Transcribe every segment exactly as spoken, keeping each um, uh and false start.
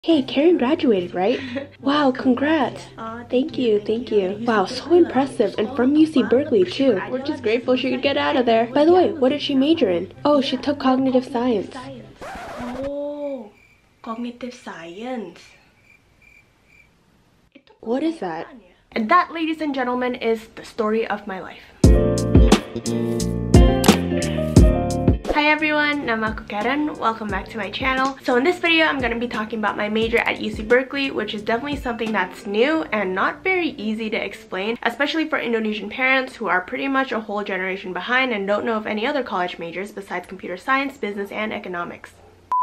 Hey, Karen graduated, right? Wow, congrats. Thank you, thank you. Wow, so impressive, and from U C Berkeley too. We're just grateful she could get out of there. By the way, what did she major in? Oh, she took cognitive science. Oh, cognitive science. What is that? And that, ladies and gentlemen, is the story of my life. Hi everyone, nama aku Karen. Welcome back to my channel. So in this video, I'm going to be talking about my major at U C Berkeley, which is definitely something that's new and not very easy to explain, especially for Indonesian parents who are pretty much a whole generation behind and don't know of any other college majors besides computer science, business, and economics.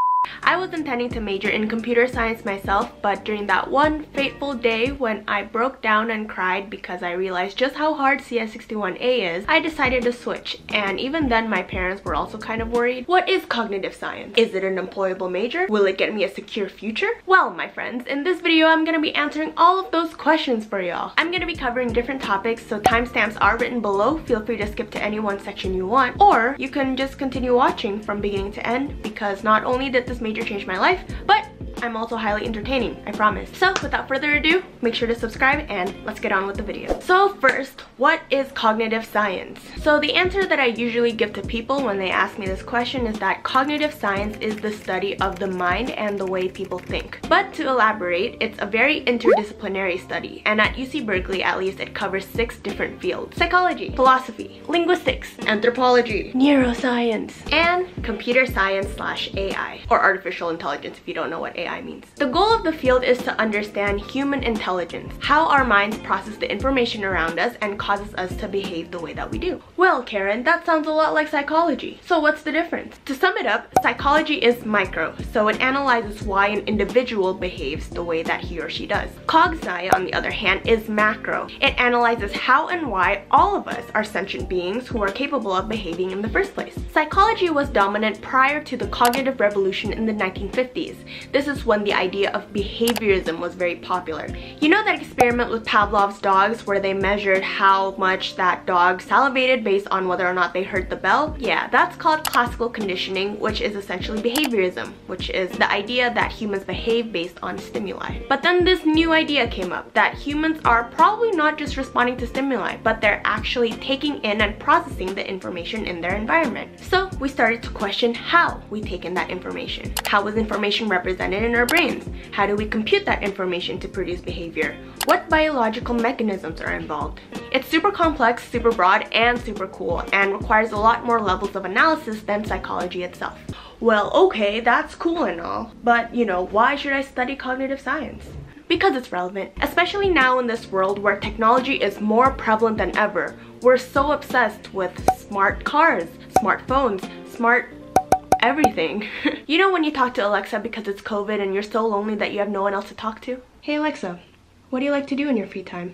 I was intending to major in computer science myself, but during that one fateful day when I broke down and cried because I realized just how hard C S sixty-one A is, I decided to switch. And even then, my parents were also kind of worried. What is cognitive science? Is it an employable major? Will it get me a secure future? Well, my friends, in this video, I'm gonna be answering all of those questions for y'all. I'm gonna be covering different topics, so timestamps are written below. Feel free to skip to any one section you want, or you can just continue watching from beginning to end, because not only did this major changed my life, but I'm also highly entertaining, I promise. So without further ado, make sure to subscribe and let's get on with the video. So first, what is cognitive science? So the answer that I usually give to people when they ask me this question is that cognitive science is the study of the mind and the way people think. But to elaborate, it's a very interdisciplinary study, and at U C Berkeley at least it covers six different fields: psychology, philosophy, linguistics, anthropology, neuroscience, and computer science slash A I, or artificial intelligence if you don't know what A I means. The goal of the field is to understand human intelligence, how our minds process the information around us and causes us to behave the way that we do. Well, Karen, that sounds a lot like psychology. So what's the difference? To sum it up, psychology is micro, so it analyzes why an individual behaves the way that he or she does. Cog-sci, on the other hand, is macro. It analyzes how and why all of us are sentient beings who are capable of behaving in the first place. Psychology was dominant prior to the cognitive revolution in the nineteen fifties. This is when the idea of behaviorism was very popular. You know that experiment with Pavlov's dogs where they measured how much that dog salivated based on whether or not they heard the bell? Yeah, that's called classical conditioning, which is essentially behaviorism, which is the idea that humans behave based on stimuli. But then this new idea came up, that humans are probably not just responding to stimuli, but they're actually taking in and processing the information in their environment. So we started to question how we take in that information. How was information represented in our brains? How do we compute that information to produce behavior? What biological mechanisms are involved? It's super complex, super broad, and super cool, and requires a lot more levels of analysis than psychology itself. Well, okay, that's cool and all, but you know, why should I study cognitive science? Because it's relevant, especially now in this world where technology is more prevalent than ever. We're so obsessed with smart cars, smartphones, smart everything. You know when you talk to Alexa because it's COVID and you're so lonely that you have no one else to talk to? Hey Alexa, what do you like to do in your free time?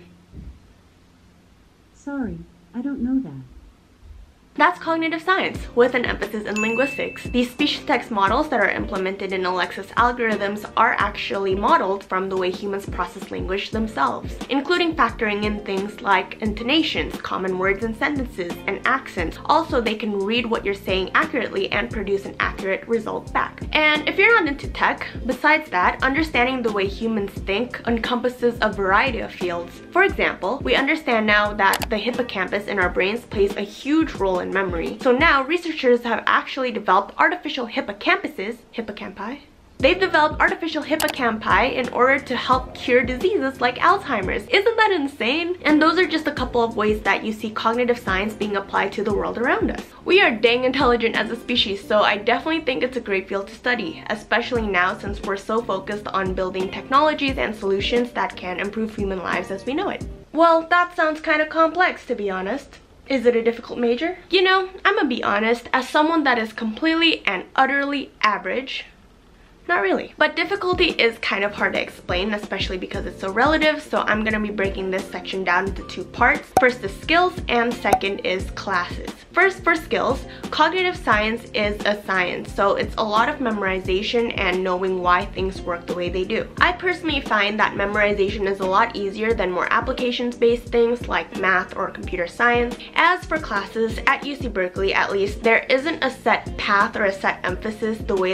Sorry, I don't know that. That's cognitive science, with an emphasis in linguistics. These speech-to-text models that are implemented in Alexa's algorithms are actually modeled from the way humans process language themselves, including factoring in things like intonations, common words and sentences, and accents. Also, they can read what you're saying accurately and produce an accurate result back. And if you're not into tech, besides that, understanding the way humans think encompasses a variety of fields. For example, we understand now that the hippocampus in our brains plays a huge role in memory. So now researchers have actually developed artificial hippocampuses, hippocampi. They've developed artificial hippocampi in order to help cure diseases like Alzheimer's. Isn't that insane? And those are just a couple of ways that you see cognitive science being applied to the world around us. We are dang intelligent as a species, so I definitely think it's a great field to study, especially now since we're so focused on building technologies and solutions that can improve human lives as we know it. Well, that sounds kind of complex, to be honest. Is it a difficult major? You know, I'm gonna be honest, as someone that is completely and utterly average, not really. But difficulty is kind of hard to explain, especially because it's so relative, so I'm gonna be breaking this section down into two parts. First is skills, and second is classes. First, for skills, cognitive science is a science, so it's a lot of memorization and knowing why things work the way they do. I personally find that memorization is a lot easier than more applications-based things like math or computer science. As for classes, at U C Berkeley at least, there isn't a set path or a set emphasis the way that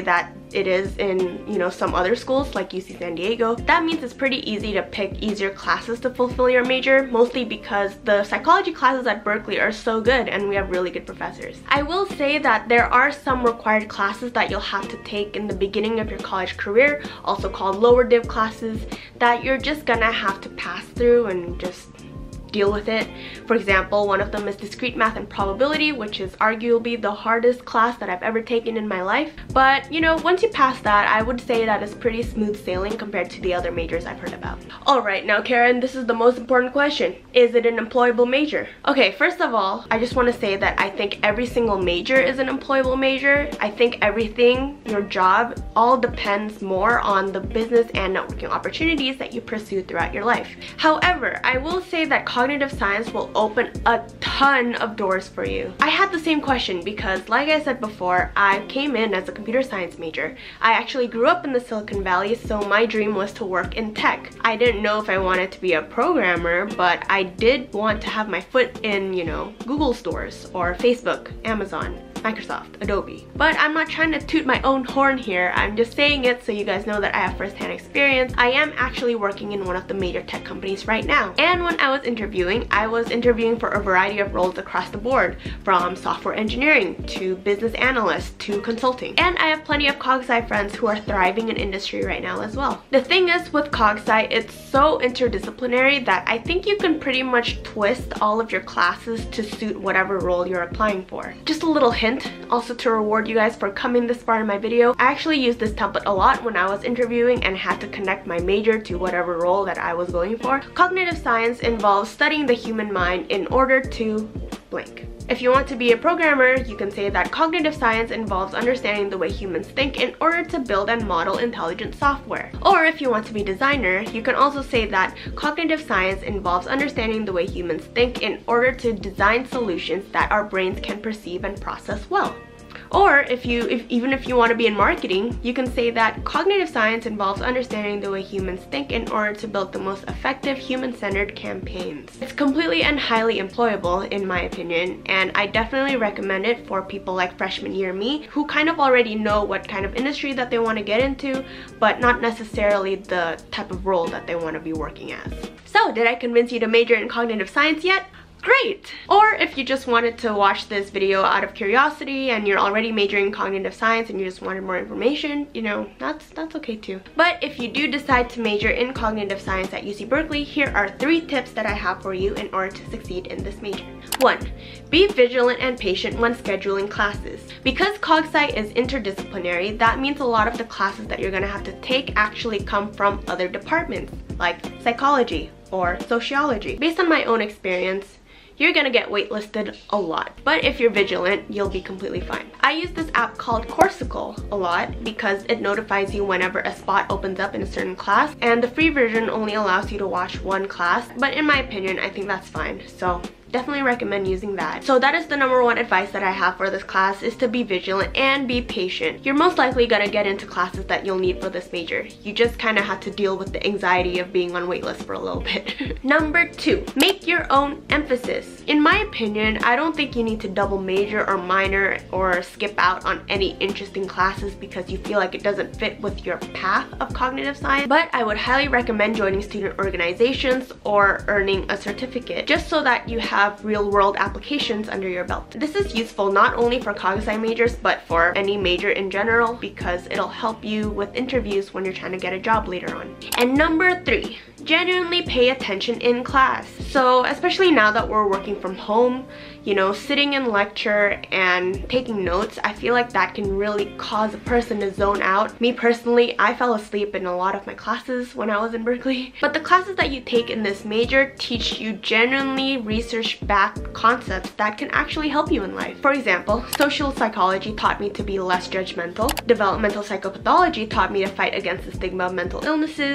it is in, you know, some other schools like U C San Diego, that means it's pretty easy to pick easier classes to fulfill your major, mostly because the psychology classes at Berkeley are so good and we have really good professors. I will say that there are some required classes that you'll have to take in the beginning of your college career, also called lower div classes, that you're just gonna have to pass through and just deal with it. For example, one of them is discrete math and probability, which is arguably the hardest class that I've ever taken in my life. But you know, once you pass that, I would say that it's pretty smooth sailing compared to the other majors I've heard about. Alright, now Karen, this is the most important question. Is it an employable major? Okay, first of all, I just want to say that I think every single major is an employable major. I think everything, your job, all depends more on the business and networking opportunities that you pursue throughout your life. However, I will say that cognitive science will open a ton of doors for you. I had the same question because, like I said before, I came in as a computer science major. I actually grew up in the Silicon Valley, so my dream was to work in tech. I didn't know if I wanted to be a programmer, but I did want to have my foot in, you know, Google stores or Facebook, Amazon, Microsoft, Adobe. But I'm not trying to toot my own horn here. I'm just saying it so you guys know that I have first-hand experience. I am actually working in one of the major tech companies right now. And when I was interviewing, I was interviewing for a variety of roles across the board, from software engineering to business analyst to consulting. And I have plenty of cog sci friends who are thriving in industry right now as well. The thing is with cog sci, it's so interdisciplinary that I think you can pretty much twist all of your classes to suit whatever role you're applying for. Just a little hint also to reward you guys for coming this far in my video. I actually used this template a lot when I was interviewing and had to connect my major to whatever role that I was going for. Cognitive science involves studying the human mind in order to blank. If you want to be a programmer, you can say that cognitive science involves understanding the way humans think in order to build and model intelligent software. Or if you want to be a designer, you can also say that cognitive science involves understanding the way humans think in order to design solutions that our brains can perceive and process well. Or if you, if, even if you want to be in marketing, you can say that cognitive science involves understanding the way humans think in order to build the most effective human-centered campaigns. It's completely and highly employable in my opinion, and I definitely recommend it for people like freshman year me who kind of already know what kind of industry that they want to get into, but not necessarily the type of role that they want to be working as. So, did I convince you to major in cognitive science yet? Great! Or if you just wanted to watch this video out of curiosity and you're already majoring in cognitive science and you just wanted more information, you know, that's that's okay too. But if you do decide to major in cognitive science at U C Berkeley, here are three tips that I have for you in order to succeed in this major. One, be vigilant and patient when scheduling classes. Because cog sci is interdisciplinary, that means a lot of the classes that you're gonna have to take actually come from other departments, like psychology or sociology. Based on my own experience, you're gonna get waitlisted a lot. But if you're vigilant, you'll be completely fine. I use this app called Coursical a lot because it notifies you whenever a spot opens up in a certain class, and the free version only allows you to watch one class, but in my opinion, I think that's fine. So definitely recommend using that. So that is the number one advice that I have for this class, is to be vigilant and be patient. You're most likely gonna get into classes that you'll need for this major. You just kind of have to deal with the anxiety of being on waitlist for a little bit. Number two, make your own emphasis. In my opinion, I don't think you need to double major or minor or skip out on any interesting classes because you feel like it doesn't fit with your path of cognitive science, but I would highly recommend joining student organizations or earning a certificate just so that you have have real-world applications under your belt. This is useful not only for cog sci majors but for any major in general because it'll help you with interviews when you're trying to get a job later on. And number three, genuinely pay attention in class. So especially now that we're working from home, you know, sitting in lecture and taking notes, I feel like that can really cause a person to zone out. Me personally, I fell asleep in a lot of my classes when I was in Berkeley. But the classes that you take in this major teach you genuinely research-backed concepts that can actually help you in life. For example, social psychology taught me to be less judgmental. Developmental psychopathology taught me to fight against the stigma of mental illnesses.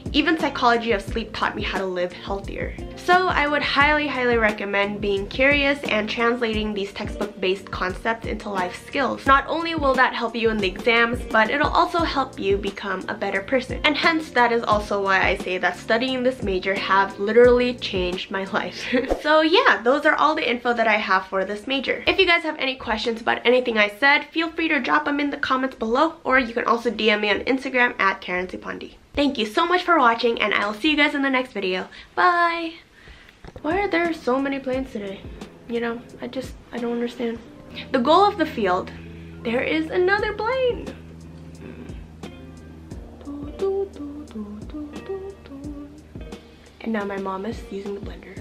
Even psychology of sleep taught me how to live healthier. So I would highly, highly recommend being curious and translating these textbook-based concepts into life skills. Not only will that help you in the exams, but it'll also help you become a better person. And hence, that is also why I say that studying this major have literally changed my life. So yeah, those are all the info that I have for this major. If you guys have any questions about anything I said, feel free to drop them in the comments below, or you can also D M me on Instagram at Karen Supandi. Thank you so much for watching, and I will see you guys in the next video. Bye! Why are there so many planes today? You know, I just, I don't understand. The goal of the field, there is another plane! And now my mom is using the blender.